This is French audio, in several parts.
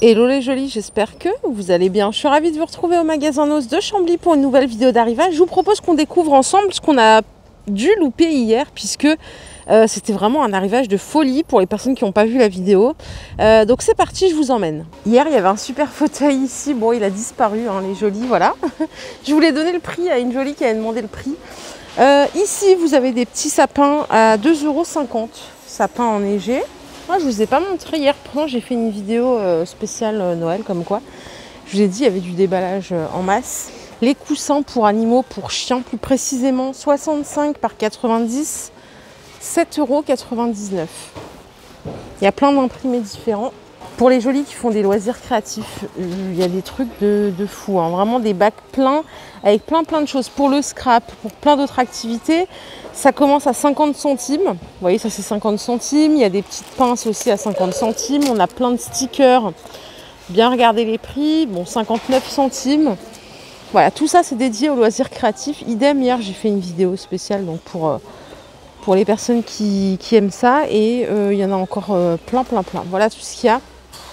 Hello les jolis, j'espère que vous allez bien. Je suis ravie de vous retrouver au magasin Noz de Chambly pour une nouvelle vidéo d'arrivage. Je vous propose qu'on découvre ensemble ce qu'on a dû louper hier, puisque c'était vraiment un arrivage de folie pour les personnes qui n'ont pas vu la vidéo. Donc c'est parti, je vous emmène. Hier, il y avait un super fauteuil ici. Bon, il a disparu, hein, les jolis, voilà. Je voulais donner le prix à une jolie qui avait demandé le prix. Ici, vous avez des petits sapins à 2,50 €. Sapins enneigés. Moi, je ne vous ai pas montré hier, pourtant j'ai fait une vidéo spéciale Noël comme quoi. Je vous ai dit, il y avait du déballage en masse. Les coussins pour animaux, pour chiens plus précisément, 65 par 90, 7,99 €. Il y a plein d'imprimés différents. Pour les jolis qui font des loisirs créatifs, il y a des trucs de fou, hein. Vraiment des bacs pleins avec plein de choses. Pour le scrap, pour plein d'autres activités, ça commence à 50 centimes. Vous voyez, ça c'est 50 centimes. Il y a des petites pinces aussi à 50 centimes. On a plein de stickers. Bien regarder les prix. Bon, 59 centimes. Voilà, tout ça c'est dédié aux loisirs créatifs. Idem, hier j'ai fait une vidéo spéciale donc pour les personnes qui aiment ça. Et il y en a encore plein. Voilà tout ce qu'il y a.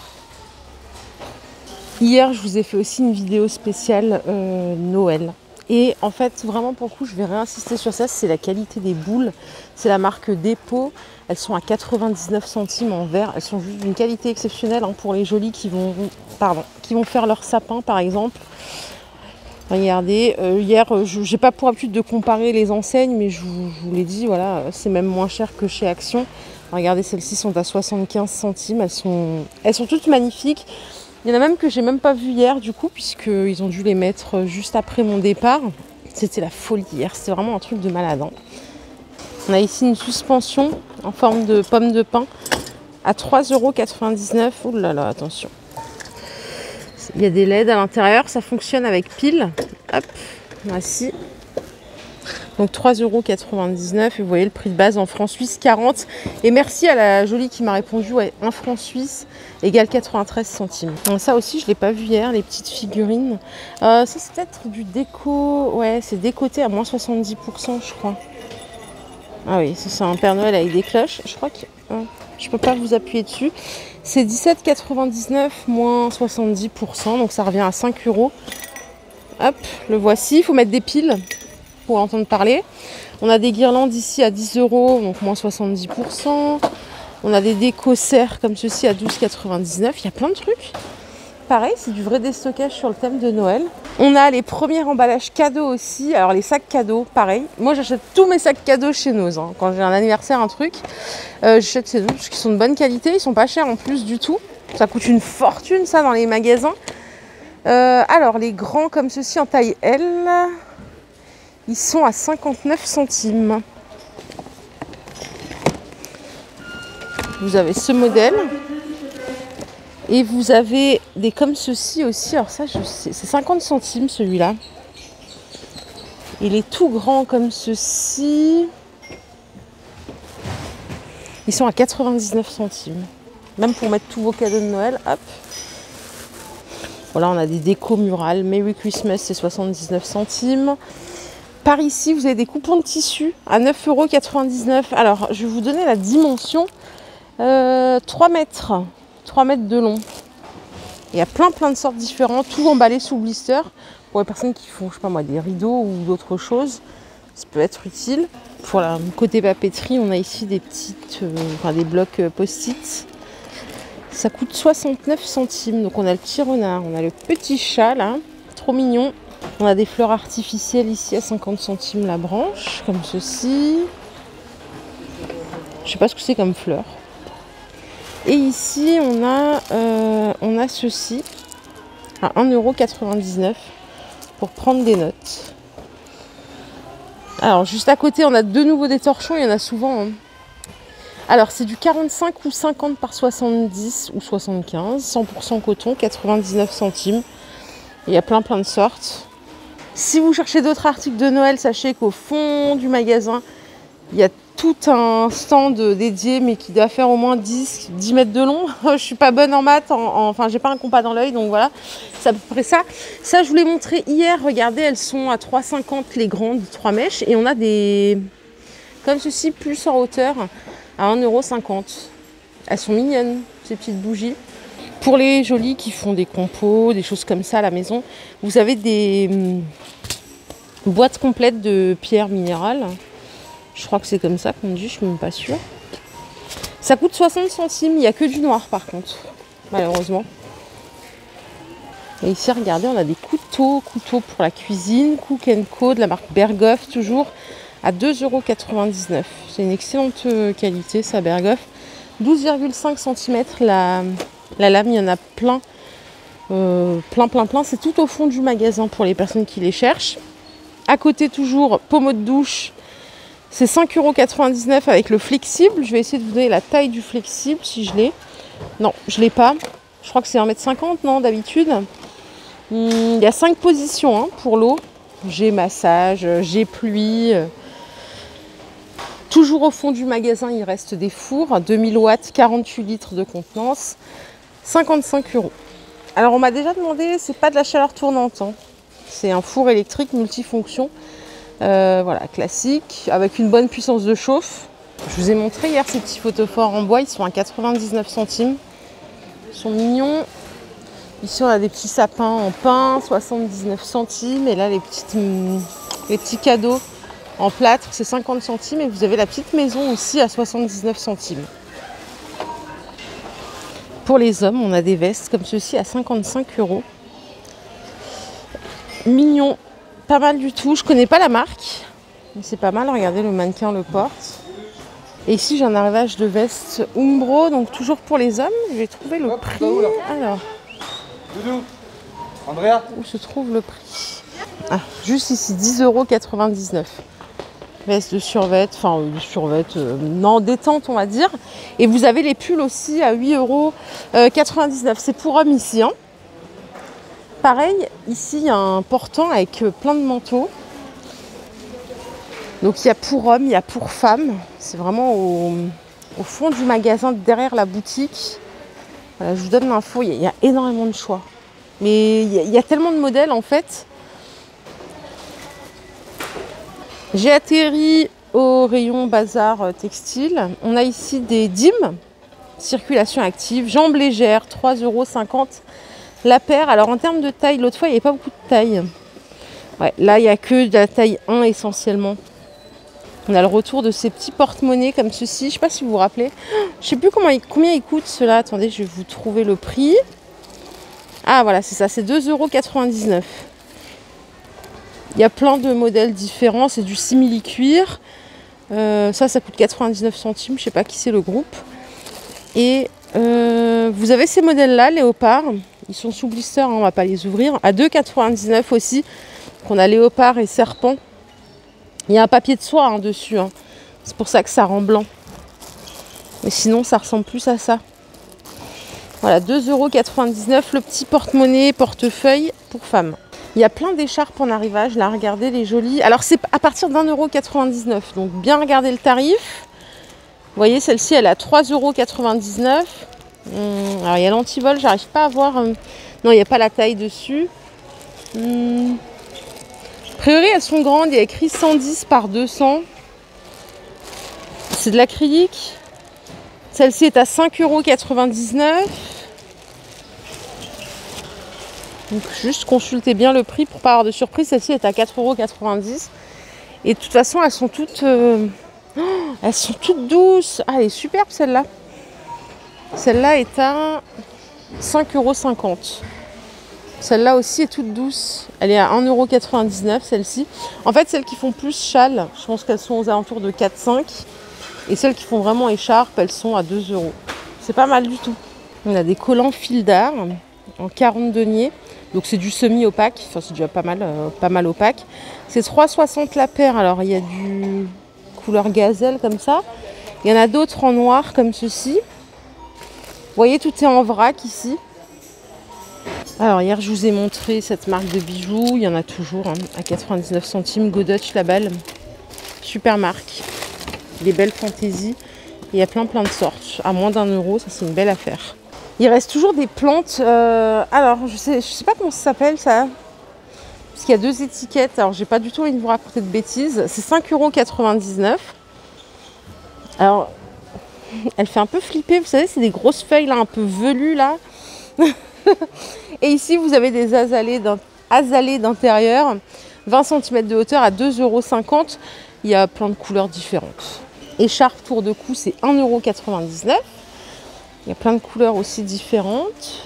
Hier, je vous ai fait aussi une vidéo spéciale Noël. Et en fait, vraiment pour le coup, je vais réinsister sur ça, c'est la qualité des boules. C'est la marque Dépôt. Elles sont à 99 centimes en verre. Elles sont juste d'une qualité exceptionnelle, hein, pour les jolis qui vont faire leur sapin, par exemple. Regardez, hier, je n'ai pas pour habitude de comparer les enseignes, mais je vous l'ai dit, voilà, c'est même moins cher que chez Action. Regardez, celles-ci sont à 75 centimes. Elles sont toutes magnifiques. Il y en a même que j'ai même pas vu hier du coup, puisqu'ils ont dû les mettre juste après mon départ. C'était la folie hier, c'était vraiment un truc de malade, hein. On a ici une suspension en forme de pomme de pin à 3,99 €. Ouh là là, attention. Il y a des LED à l'intérieur, ça fonctionne avec pile. Hop, voici. Donc 3,99 €, et vous voyez le prix de base en francs suisses, 40. Et merci à la jolie qui m'a répondu, ouais, 1 franc suisse égale 93 centimes. Donc ça aussi, je ne l'ai pas vu hier, les petites figurines. Ça, c'est peut-être du déco. Ouais, c'est décoté à moins 70%, je crois. Ah oui, c'est un Père Noël avec des cloches. Je crois que je ne peux pas vous appuyer dessus. C'est 17,99 moins 70%, donc ça revient à 5 €. Hop, le voici. Il faut mettre des piles pour entendre parler. On a des guirlandes ici à 10 €, donc moins 70%. On a des déco-serres comme ceci à 12,99 €. Il y a plein de trucs. Pareil, c'est du vrai déstockage sur le thème de Noël. On a les premiers emballages cadeaux aussi. Alors les sacs cadeaux, pareil. Moi j'achète tous mes sacs cadeaux chez Noz, hein. Quand j'ai un anniversaire, un truc, j'achète chez eux parce qu'ils sont de bonne qualité. Ils sont pas chers en plus du tout. Ça coûte une fortune ça dans les magasins. Alors les grands comme ceci en taille L, ils sont à 59 centimes. Vous avez ce modèle. Et vous avez des comme ceci aussi. Alors ça, je sais, c'est 50 centimes celui-là. Il est tout grand comme ceci. Ils sont à 99 centimes. Même pour mettre tous vos cadeaux de Noël. Hop. Voilà, on a des décos murales. Merry Christmas, c'est 79 centimes. Par ici, vous avez des coupons de tissu à 9,99 €. Alors, je vais vous donner la dimension. 3 mètres. 3 mètres de long. Il y a plein de sortes différentes, tout emballé sous blister. Pour les personnes qui font, je sais pas moi, des rideaux ou d'autres choses, ça peut être utile. Pour le côté papeterie, on a ici des petites, des blocs post-it. Ça coûte 69 centimes. Donc on a le petit renard, on a le petit chat là, trop mignon. On a des fleurs artificielles ici à 50 centimes la branche, comme ceci. Je sais pas ce que c'est comme fleur. Et ici, on a ceci à 1,99 € pour prendre des notes. Alors, juste à côté, on a de nouveau des torchons. Il y en a souvent, hein. Alors, c'est du 45 ou 50 par 70 ou 75. 100% coton, 99 centimes. Il y a plein de sortes. Si vous cherchez d'autres articles de Noël, sachez qu'au fond du magasin, il y a tout un stand dédié, mais qui doit faire au moins 10 mètres de long. Je suis pas bonne en maths, enfin j'ai pas un compas dans l'œil, donc voilà, c'est à peu près ça. Ça, je vous l'ai montré hier, regardez, elles sont à 3,50 les grandes, 3 mèches, et on a des, comme ceci, plus en hauteur, à 1,50 €. Elles sont mignonnes, ces petites bougies. Pour les jolis qui font des compos, des choses comme ça à la maison, vous avez des boîtes complètes de pierres minérales. Je crois que c'est comme ça qu'on dit, je suis même pas sûre. Ça coûte 60 centimes, il n'y a que du noir par contre, malheureusement. Et ici, regardez, on a des couteaux pour la cuisine, Cook & Co de la marque Berghoff, toujours à 2,99 €. C'est une excellente qualité, ça, Berghoff. 12,5 cm la lame, il y en a plein. Plein. C'est tout au fond du magasin pour les personnes qui les cherchent. À côté, toujours, pommeau de douche. C'est 5,99 € avec le flexible. Je vais essayer de vous donner la taille du flexible si je l'ai. Non, je ne l'ai pas. Je crois que c'est 1,50 m, non, d'habitude. Il y a 5 positions pour l'eau. J'ai massage, j'ai pluie. Toujours au fond du magasin, il reste des fours. 2000 watts, 48 litres de contenance. 55 €. Alors, on m'a déjà demandé, c'est pas de la chaleur tournante. C'est un four électrique multifonction. Voilà, classique, avec une bonne puissance de chauffe. Je vous ai montré hier ces petits photophores en bois, ils sont à 99 centimes. Ils sont mignons. Ici, on a des petits sapins en pin, 79 centimes. Et là, les petits cadeaux en plâtre, c'est 50 centimes. Et vous avez la petite maison aussi à 79 centimes. Pour les hommes, on a des vestes comme ceci à 55 €. Mignon. Pas mal du tout, je connais pas la marque, mais c'est pas mal, regardez, le mannequin le porte. Et ici j'ai un arrivage de veste Umbro, donc toujours pour les hommes. Je vais trouver le prix. Alors, Andrea, où se trouve le prix? Ah, juste ici, 10,99 €. Veste de survêt, non, détente on va dire. Et vous avez les pulls aussi à 8,99 €. C'est pour hommes ici, Pareil, ici il y a un portant avec plein de manteaux. Donc il y a pour hommes, il y a pour femmes. C'est vraiment au fond du magasin, derrière la boutique. Voilà, je vous donne l'info, il y a énormément de choix. Mais il y a tellement de modèles en fait. J'ai atterri au rayon bazar textile. On a ici des DIM, circulation active, jambes légères, 3,50 € la paire. Alors en termes de taille, l'autre fois il n'y avait pas beaucoup de taille. Ouais, là il n'y a que de la taille 1 essentiellement. On a le retour de ces petits porte-monnaies comme ceci. Je ne sais pas si vous vous rappelez. Je ne sais plus combien ils coûtent ceux-là. Attendez, je vais vous trouver le prix. Ah voilà, c'est ça, c'est 2,99 €. Il y a plein de modèles différents. C'est du simili-cuir. Ça coûte 99 centimes. Je ne sais pas qui c'est le groupe. Et vous avez ces modèles-là, léopard. Ils sont sous blister, on ne va pas les ouvrir. À 2,99 € aussi. Donc on a léopard et serpent. Il y a un papier de soie dessus. C'est pour ça que ça rend blanc. Mais sinon, ça ressemble plus à ça. Voilà, 2,99 € le petit porte-monnaie, portefeuille pour femmes. Il y a plein d'écharpes en arrivage. Là, regardez les jolies. Alors, c'est à partir d'1,99 €. Donc, bien regarder le tarif. Vous voyez, celle-ci, elle est à 3,99 €. Alors, il y a l'antivol, j'arrive pas à voir. Non, il n'y a pas la taille dessus. A priori, elles sont grandes. Il y a écrit 110 par 200. C'est de l'acrylique. Celle-ci est à 5,99 €. Donc, juste consultez bien le prix pour pas avoir de surprise. Celle-ci est à 4,90 €. Et de toute façon, elles sont toutes... elles sont toutes douces. Ah, elle est superbe celle-là. Celle-là est à 5,50 €. Celle-là aussi est toute douce. Elle est à 1,99 € celle-ci. En fait, celles qui font plus châle, je pense qu'elles sont aux alentours de 4,5 €. Et celles qui font vraiment écharpe, elles sont à 2 €. C'est pas mal du tout. On a des collants fil d'art en 40 deniers. Donc c'est du semi-opaque. Enfin, c'est déjà pas mal opaque. C'est 3,60 € la paire. Alors, il y a du couleur gazelle comme ça. Il y en a d'autres en noir comme ceci. Vous voyez, tout est en vrac ici. Alors hier je vous ai montré cette marque de bijoux, il y en a toujours à 99 centimes, Godotch la balle, super marque, des belles fantaisies, il y a plein de sortes, à moins d'1 €, ça c'est une belle affaire. Il reste toujours des plantes, alors je sais pas comment ça s'appelle ça, parce qu'il y a 2 étiquettes, alors j'ai pas du tout envie de vous raconter de bêtises, c'est 5,99 €. Alors elle fait un peu flipper, vous savez c'est des grosses feuilles là, un peu velues là. Et ici, vous avez des azalées d'intérieur, 20 cm de hauteur à 2,50 €. Il y a plein de couleurs différentes. Écharpe tour de cou, c'est 1,99 €. Il y a plein de couleurs aussi différentes.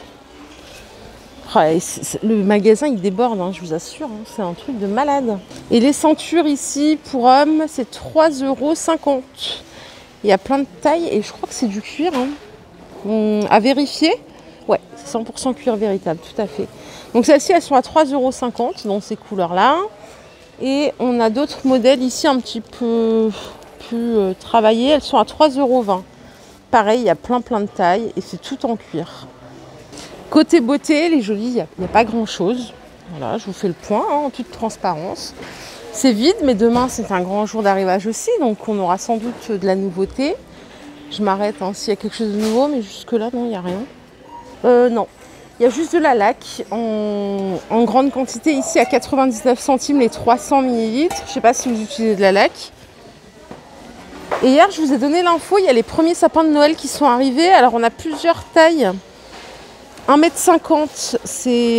Le magasin, il déborde, hein, je vous assure. Hein, c'est un truc de malade. Et les ceintures ici, pour hommes, c'est 3,50 €. Il y a plein de tailles et je crois que c'est du cuir. Hein. À vérifier. Ouais, c'est 100% cuir véritable, tout à fait. Donc celles-ci, elles sont à 3,50 € dans ces couleurs-là. Et on a d'autres modèles ici un petit peu plus travaillés. Elles sont à 3,20 €. Pareil, il y a plein de tailles et c'est tout en cuir. Côté beauté, les jolies, il n'y a pas grand-chose. Voilà, je vous fais le point hein, en toute transparence. C'est vide, mais demain, c'est un grand jour d'arrivage aussi. Donc, on aura sans doute de la nouveauté. Je m'arrête hein, s'il y a quelque chose de nouveau, mais jusque-là, non, il n'y a rien. Non, il y a juste de la laque en grande quantité. Ici, à 99 centimes, les 300 ml. Je ne sais pas si vous utilisez de la laque. Et hier, je vous ai donné l'info, il y a les premiers sapins de Noël qui sont arrivés. Alors, on a plusieurs tailles. 1,50 m, c'est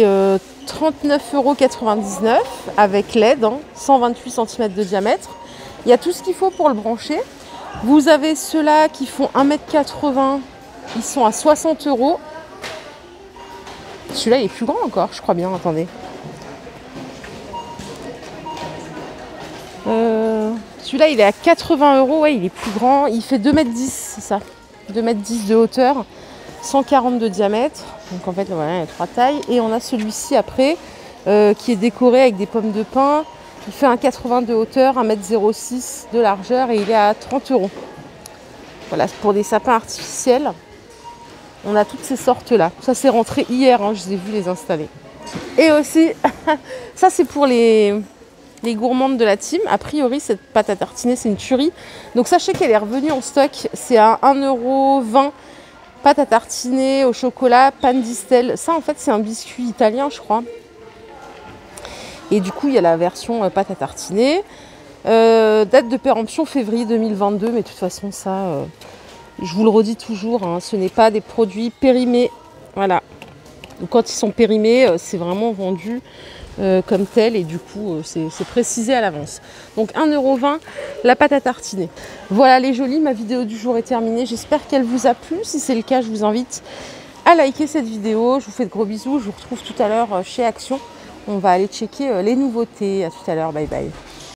39,99 € avec LED, hein, 128 cm de diamètre. Il y a tout ce qu'il faut pour le brancher. Vous avez ceux-là qui font 1,80 m, ils sont à 60 €. Celui-là, il est plus grand encore, je crois bien, attendez. Celui-là, il est à 80 €, ouais, il est plus grand. Il fait 2,10 m, c'est ça, 2,10 m de hauteur. 140 de diamètre, donc en fait voilà, il y a 3 tailles. Et on a celui-ci après qui est décoré avec des pommes de pin. Il fait 1,80 m de hauteur, 1,06 m de largeur et il est à 30 €. Voilà, pour des sapins artificiels, on a toutes ces sortes-là. Ça c'est rentré hier, hein, je les ai vus les installer. Et aussi, ça c'est pour les gourmandes de la team. A priori, cette pâte à tartiner, c'est une tuerie. Donc sachez qu'elle est revenue en stock, c'est à 1,20 €. Pâte à tartiner au chocolat, pan distel. Ça, en fait, c'est un biscuit italien, je crois. Et du coup, il y a la version pâte à tartiner. Date de péremption février 2022. Mais de toute façon, ça, je vous le redis toujours, hein, ce n'est pas des produits périmés. Voilà. Donc, quand ils sont périmés, c'est vraiment vendu comme tel. Et du coup, c'est précisé à l'avance. Donc, 1,20 € la pâte à tartiner. Voilà les jolies, ma vidéo du jour est terminée. J'espère qu'elle vous a plu. Si c'est le cas, je vous invite à liker cette vidéo. Je vous fais de gros bisous. Je vous retrouve tout à l'heure chez Action. On va aller checker les nouveautés. À tout à l'heure. Bye bye.